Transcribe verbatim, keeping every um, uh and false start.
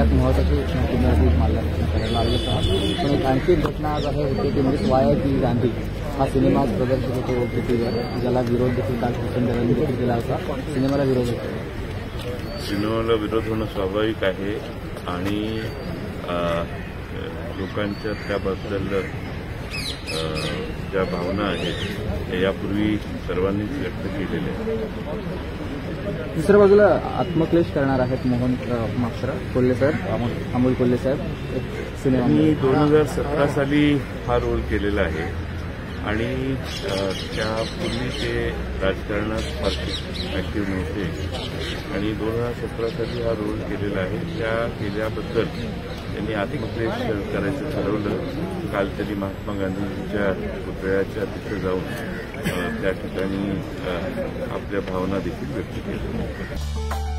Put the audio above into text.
सगळ्यात महत्त्वाची तुम्ही मार्गदर्शन करायला आलेलं आहात. पण एक आणखी एक घटना आज आहे होती ती म्हणजे वाया की गांधी हा सिनेमा आज प्रदर्शित होतो ओ टी टीवर, ज्याला विरोध देखील काल शिंदेंनी देखील केला होता. सिनेमाला विरोध होतो. सिनेमाला विरोध होणं स्वाभाविक आहे आणि लोकांच्या त्याबद्दल ज्या भावना आहेत त्या यापूर्वी सर्वांनीच व्यक्त केलेल्या आहेत. दुसऱ्या बाजूला आत्मक्लेश करणार आहेत मोहन मास्टर कोल्हे साहेब, अमोल कोल्हे साहेब. सिनेमा मी दोन हजार सतरा साली हा रोल केलेला आहे आणि त्यापूर्वी ते राजकारणात फार ऍक्टिव्ह नव्हते आणि दोन हजार सतरा साली हा रोल केलेला आहे. त्या केल्याबद्दल त्यांनी आत्मक्लेश करायचं ठरवलं. काल त्यांनी महात्मा गांधींच्या पुतळ्याच्या तिथे जाऊन त्या ठिकाणी आपल्या भावना देखील व्यक्त केल्या.